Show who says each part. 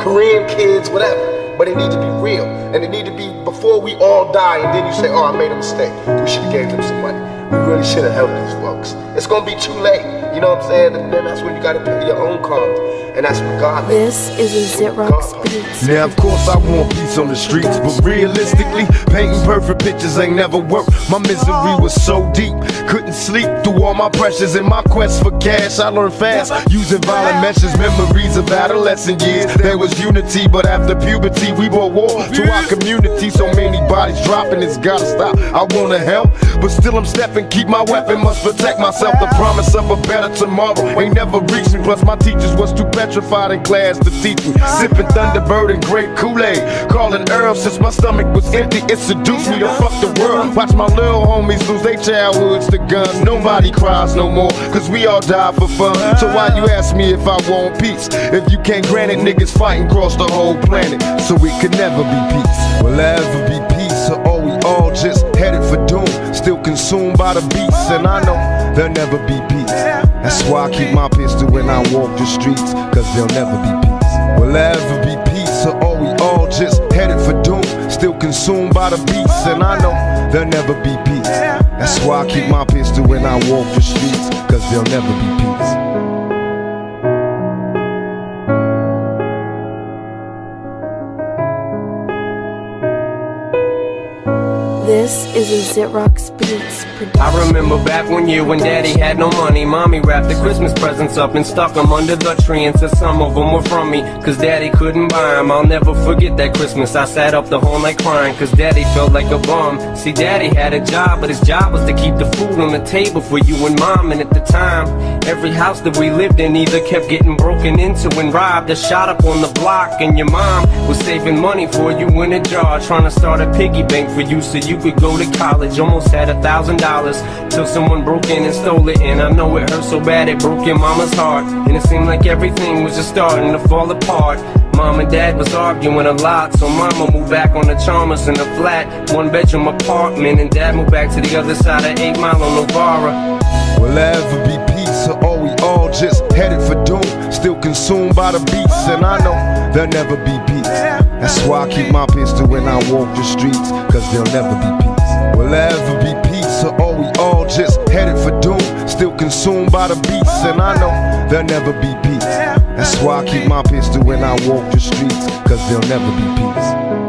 Speaker 1: Korean kids, whatever. But it need to be real, and it need to be before we all die, and then you say, oh, I made a mistake. We should have gave them some money. We really should have helped these folks. It's gonna be too late, you know what I'm saying? And then that's when you gotta pay your own karma. And that's what God made.
Speaker 2: This is a Zitrox Beats.
Speaker 3: Now of course I want peace on the streets, but realistically, painting perfect pictures ain't never worked. My misery was so deep, couldn't sleep through all my pressures. In my quest for cash, I learned fast, using violent measures. Memories of adolescent years, there was unity, but after puberty we brought war to our community. So many bodies dropping, it's gotta stop. I wanna help, but still I'm stepping, keep my weapon, must protect myself. The promise of a better tomorrow ain't never reached me. Plus my teachers was too petrified in class to teach me. Sipping Thunderbird and grape Kool-Aid, calling Earl since my stomach was empty. It seduced me to fuck the world. Watch my little homies lose their childhoods to guns. Nobody cries no more, cause we all die for fun. So why you ask me if I want peace? If you can't grant it, niggas fighting across the whole planet. So it could never be peace. Will there ever be peace, or are we all just headed for doom? Still consumed by the beats, and I know there'll never be peace. That's why I keep my pistol when I walk the streets, cause there'll never be peace. Will there ever be peace, or are we all just headed for doom? Still consumed by the beats, and I know there'll never be peace. That's why I keep my pistol when I walk the streets, cause there'll never be peace.
Speaker 2: This is a Zitrox Beats production.
Speaker 4: I remember back one year when daddy had no money. Mommy wrapped the Christmas presents up and stuck them under the tree and said some of them were from me, cause daddy couldn't buy them. I'll never forget that Christmas. I sat up the whole night crying cause daddy felt like a bum. See, daddy had a job, but his job was to keep the food on the table for you and mom. And at the time, every house that we lived in either kept getting broken into and robbed or shot up on the block. And your mom was saving money for you in a jar, trying to start a piggy bank for you so you could go to college. Almost had $1,000 till someone broke in and stole it. And I know it hurt so bad it broke your mama's heart. And it seemed like everything was just starting to fall apart. Mom and dad was arguing a lot, so mama moved back on the Chalmers in a flat 1-bedroom apartment, and dad moved back to the other side of 8 Mile on Novara.
Speaker 3: Will there ever be peace, or are we all just headed for doom? Still consumed by the beats, and I know there'll never be peace. That's why I keep my pistol when I walk the streets, cause there'll never be peace. Will there ever be peace, or are we all just headed for doom? Still consumed by the beats, and I know there'll never be peace. That's why I keep my pistol when I walk the streets, cause there'll never be peace.